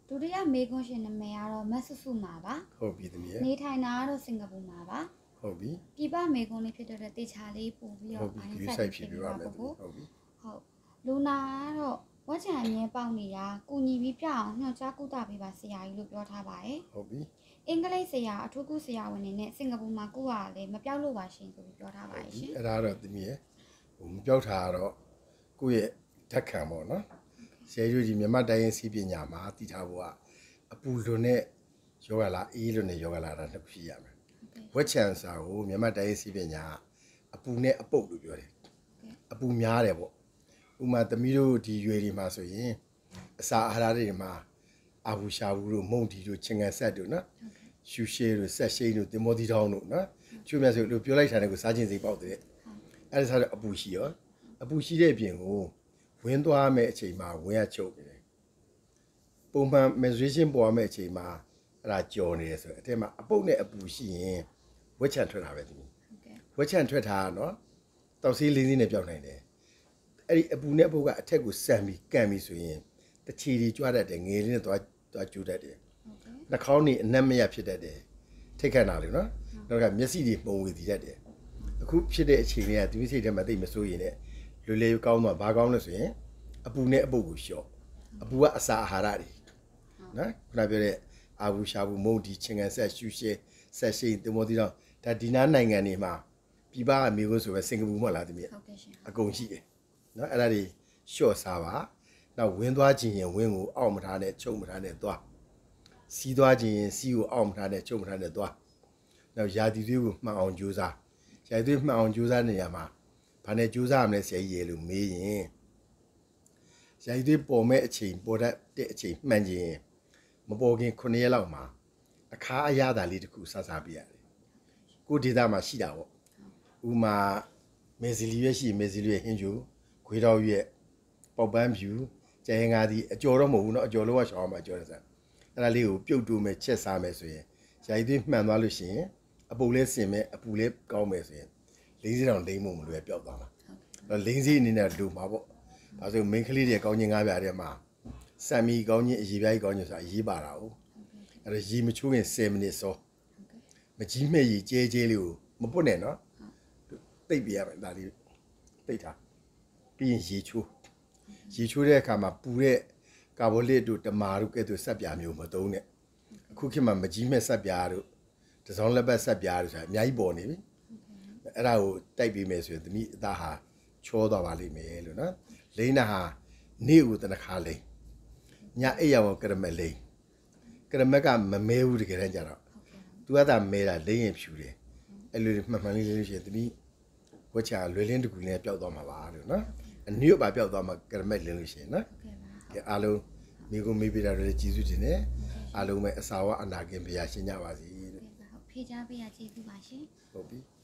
ဒုတိယမေကွန်ရှင်နာမည်ကတော့မတ်ဆုစုမှာပါဟုတ်ပြီသမီးရဲ့နေထိုင်တာကတော့စင်ကာပူမှာပါဟုတ်ပြီပြပမေကွန်လေးဖြစ်တဲ့တေချာလေးပို့ပြီးတော့ဘိုင်းဆိုင်ဖြစ်ပြပါမယ်ဟုတ်ပြီဟုတ်လူနာကတော့ဝက်ချံအမြဲပေါက်နေတာကုညီပြီးပြအောင်ညှော်ကြားကုသပေးပါဆရာကြီးလို့ပြောထားပါတယ်ဟုတ်ပြီအင်္ဂလိပ်ဆရာအထူးကုဆရာဝန်တွေနဲ့စင်ကာပူမှာကုရတယ်မပြောက်လို့ပါရှင်ဆိုပြီးပြောထားပါတယ်ရှင်အဲ့ဒါတော့သမီးရဲ့မပြောက်တာကတော့ကိုယ့်ရဲ့ဓာတ်ခံပေါ့နော်ဆရာကြီးမြန်မာတိုင်းရင်စီးပညာမှာတည်ထားဖို့ကအပူလွန်နဲ့ယောဂလာအေးလွန်နဲ့ယောဂလာတာတစ်ခုရှိရမယ်ဝက်ချန်စာကိုမြန်မာတိုင်းရင်စီးပညာအပူနဲ့အပုတ်လို့ပြောတယ်အပူများတယ်ပေါ့ဥမာသမီးတို့ဒီရွယ်တွေမှာဆိုရင်အစာအာဟာရတွေမှာအာဘူးရှာဘူးတို့မုံတီတို့ချင်ငံဆက်တို့နော်ရှူရှဲတို့ဆက်ရှိန်တို့တင်မောတီတောင်းတို့နော်ချိုးမြတ်ဆိုလို့ပြောလိုက်တာကိုစားခြင်းစိတ်ပေါက်တဲ့အဲ့ဒါဆိုတော့အပူရှိရောအပူရှိတဲ့အပြင်ကိုဝင်းသွားမဲ့အချိန်မှာဝင်းရချုပ်နေတယ်ပုံမှန် menstruation ပေါ်မဲ့အချိန်မှာအဲ့ဒါကြော်နေတယ်ဆိုတော့အထက်မှာအပုတ်နဲ့အပူရှိရင်ဝက်ချန်ထွက်တာပဲဒီဝက်ချန်ထွက်တာနော်တောက်စီးလေးစင်းနဲ့ပြောင်းနိုင်တယ်အဲ့ဒီအပူနဲ့အပုတ်ကအထက်ကိုဆန်ပြီးကန်ပြီးဆိုရင်တချီတွေကြွားတတ်တယ်ငယ်လေးနဲ့သွားကျူးတတ်တယ်နှာခေါင်းတွေအနက်မရဖြစ်တတ်တယ်ထိတ်ခတ်တာလေနော်နောက်ကမျက်စိတွေပုံဝေတည်တတ်တယ်အခုဖြစ်တဲ့အချိန်လေးကဒီစိတ်ထဲမှာသိမစိုးရင်လည်းလွယ်လွယ်ကောင်းတော့ဘာကောင်းလဲဆိုရင်အပူနဲ့အပုတ်ကိုလျှော့အပူကအစာအာဟာရတွေနော်ခုနပြောတဲ့အာဘူးရှာဘူးမုံဒီချင်ငံဆက်ရှူရှဲဆက်ရှိတင်မောတီတော့ဒါဒီနားနိုင်ငံတွေမှာပြည်ပကမိခွန်းဆိုပဲစင်ကာပူမှာလားတမီးအကုန်ရှိတယ်နော်အဲ့ဒါတွေလျှော့စားပါနောက်ဝင်းသွားခြင်းရင်ဝင်းကိုအောက်မထားနဲ့ချုပ်မထားနဲ့သွားစီးသွားခြင်းရင်စီးကိုအောက်မထားနဲ့ချုပ်မထားနဲ့သွားနောက်ယာတီတွေကိုမှန်အောင်ကြိုးစားယာတီတွေမှန်အောင်ကြိုးစားနေရမှာဘာနဲ့ကြိုးစားရမလဲဆရာကြီးရေလို့မေးရင်ယာတီတွေပေါ်မဲ့အချိန်ပေါ်တဲ့အချိန်မှန်ခြင်းမပေါ်ခင်9ရက်လောက်မှာအခါအရသာလေးတစ်ခုစစားပြရတယ်ကိုဒေတာမှာရှိတာပေါ့ဥမာမေဇီလီရွက်ရှိမေဇီလီရွက်ဟင်းကျူခွေးတော်ရွက်ပေါက်ပန်းဖြူကျဲငါးဒီအကျော်တော့မဟုတ်ဘူးเนาะအကျော်လုံးဝရှောင်းမှာအကျော်တယ်ဆိုအဲ့ဒါလေးကိုပြုတ်တူမယ်ချက်စားမယ်ဆိုရင်ယာယီသွေးမှန်သွားလို့ရှိရင်အပူလေးစင်မယ်အပူလေးကောင်းမယ်ဆိုရင်လိမ့်စီတောင်လိမ့်မှုမလွယ်ပျောက်သွားမှာအဲ့လိမ့်စီအနေနဲ့လူမှာပေါ့ဒါဆိုမိန်းကလေးတွေကောင်းချင်းငါးပြားထဲမှာစံမီကောင်းချင်းအရေးပြားကြီးကောင်းချင်းဆိုတာရေးပါတာ哦အဲ့ဒါရေမချိုးခင်10မိနစ်စောမကြီးမဲ့ရေကျဲကျဲလေးကိုမပွတ်နဲ့เนาะတိတ်ပြရမယ်ဒါလေးတိတ်ထားပြီးရင်ရေချိုးတဲ့အခါမှာပူတဲ့ကာဗိုလစ်တို့တမာတို့ကဲ့သို့ဆက်ပြားမျိုးမသုံးနဲ့အခုခေတ်မှာမကြီးမဲ့ဆက်ပြားတို့တစောင်းလက်ပတ်ဆက်ပြားတို့ဆိုတာအများကြီးပေါ်နေပြီအဲ့ဒါကိုတိုက်ပြီးမယ်ဆိုရင်သမီးအသားဟာချောသွားပါလိမ့်မယ်လို့နော်လိမ့်တာဟာနေ့ကိုတနခါလိမ့်ညအိပ်ရောကရမက်လိမ့်ကရမက်ကမမဲဘူးတကယ်တမ်းကျတော့သူကသာမဲတာလိမ့်ရင်ဖြူတယ်အဲ့လိုမှန်မှန်လေးလို့ရှိရင်သမီးဝက်ချာလွယ်လင်းတကူနဲ့ပျောက်သွားမှာပါလို့နော်အနည်းပါပျောက်သွားမှာကရမက်လင်းလို့ရှိရင်နော်ကဲအားလုံးမိကိုမိပြတာတွေကျေးဇူးတင်တယ်အားလုံးပဲအစာဝအနာကင်ဘုရားရှင်ကြပါစေလို့ဖေးကြပေးရကျေးဇူးပါရှင်ဟုတ်ပြီ